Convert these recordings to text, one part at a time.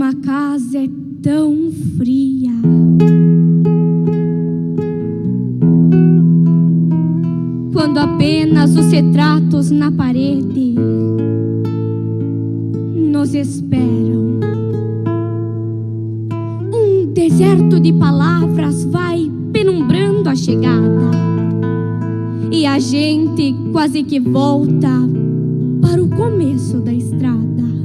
uma casa é tão fria. Quando apenas os retratos na parede nos esperam. Um deserto de palavras vai penumbrando a chegada, e a gente quase que volta para o começo da estrada.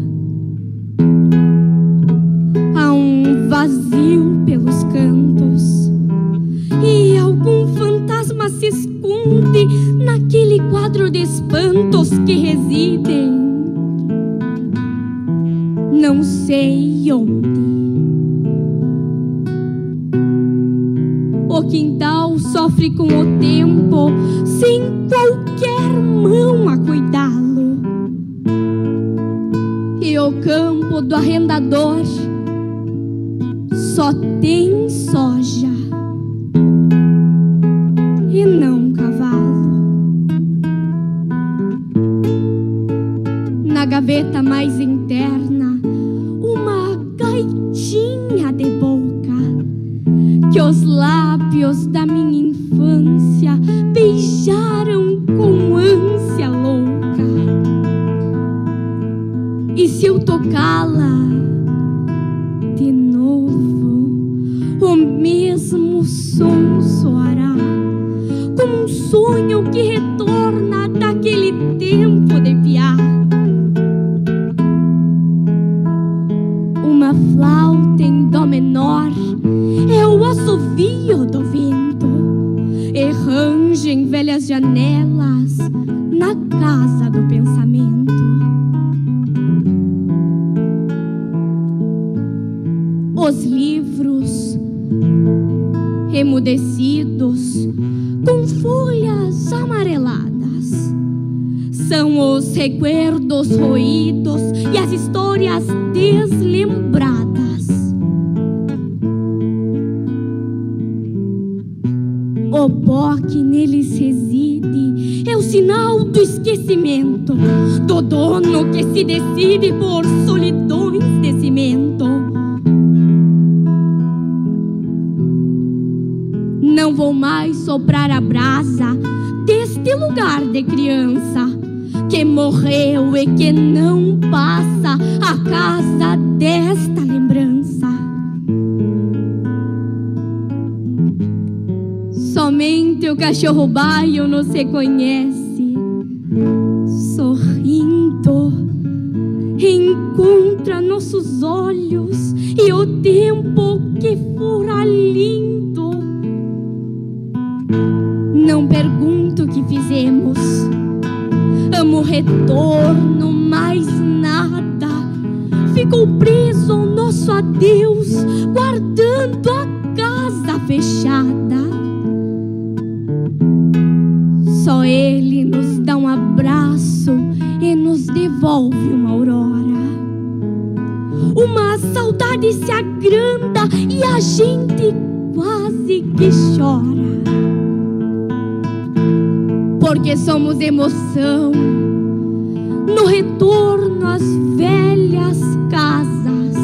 Há um vazio pelos cantos, e algum fantasma se esconde naquele quadro de espantos que residem não sei onde. O quintal sofre com o tempo, sem qualquer mão a cuidá-lo, e o campo do arrendador só tem soja e não cavalo. Na gaveta mais interna, uma gaitinha de boca que os lábios da minha infância beijaram com ânsia louca. E se eu tocá-la de novo, o mesmo som soará, como um sonho que retorna daquele tempo de piar. Uma flauta em dó menor é o assovio do vento, e rangem velhas janelas na casa do pensamento. Os livros emudecidos com folhas amareladas são os recuerdos roídos e as histórias deslembradas. O pó que neles reside é o sinal do esquecimento, do dono que se decide por solidões de cimento. Não vou mais soprar a brasa deste lugar de criança que morreu e que não passa a casa desta lembrança. Somente o cachorro baio nos reconhece, sorrindo, encontra nossos olhos e o tempo que fora lindo. Não pergunto o que fizemos, amo o retorno, mais nada ficou preso ao nosso adeus, guardando a casa fechada. Só ele nos dá um abraço e nos devolve uma aurora. Uma saudade se agranda e a gente quase que chora, porque somos emoção no retorno às velhas casas,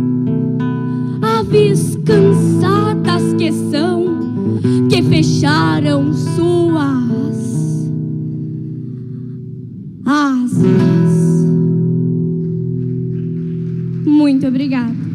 aves cansadas que são, que fecharam suas asas. Muito obrigada.